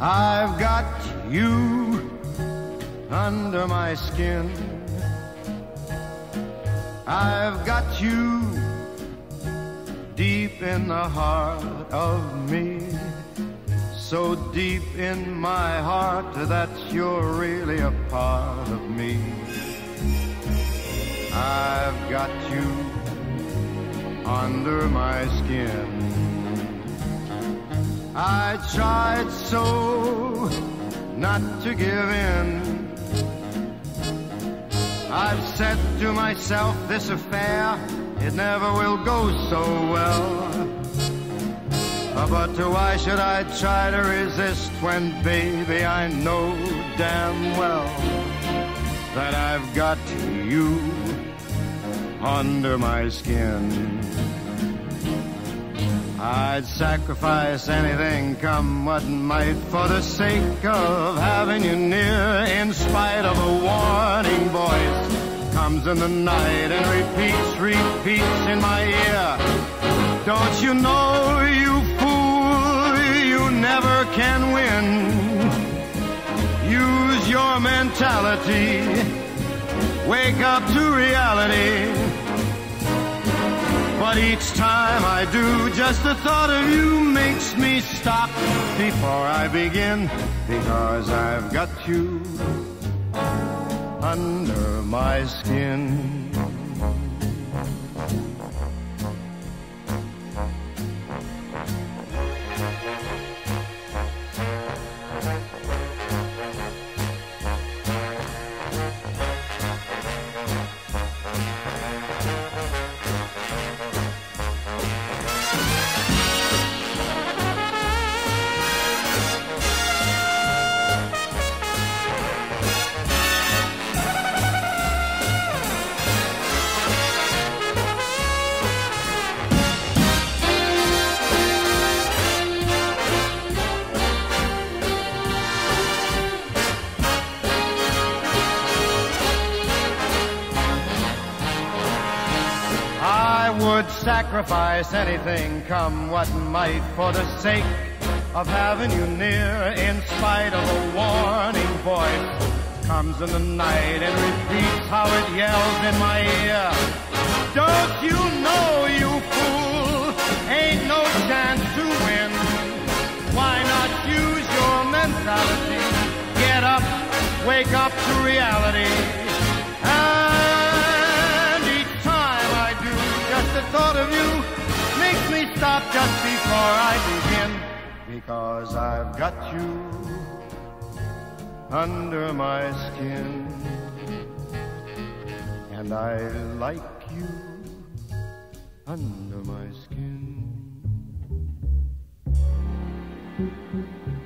I've got you under my skin. I've got you deep in the heart of me, so deep in my heart that you're really a part of me. I've got you under my skin. I tried so not to give in. I've said to myself, this affair, it never will go so well. But why should I try to resist when, baby, I know damn well that I've got you under my skin. I'd sacrifice anything, come what might, for the sake of having you near, in spite of a warning voice comes in the night and repeats in my ear. Don't you know, you fool, you never can win. Use your mentality, wake up to reality. But each time I do, just the thought of you makes me stop before I begin, because I've got you under my skin. Would sacrifice anything, come what might, for the sake of having you near, in spite of a warning voice comes in the night and repeats how it yells in my ear. Don't you know, you fool, ain't no chance to win. Why not use your mentality? Get up, wake up to reality. The thought of you makes me stop just before I begin, because I've got you under my skin, and I like you under my skin.